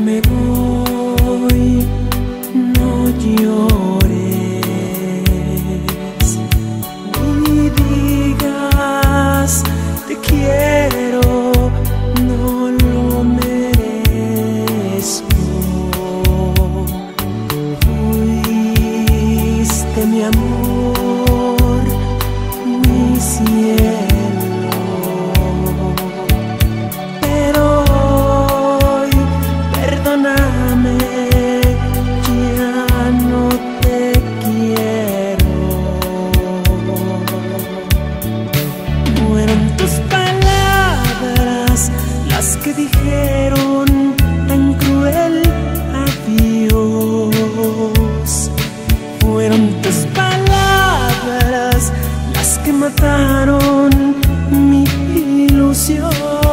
me voy, no llores, ni digas te quiero, no lo merezco. Fuiste mi amor, mi cielo, pero hoy, perdóname, ya no te quiero. Fueron tus palabras las que dijeron tan cruel adiós. Fueron tus palabras las que mataron mi ilusión.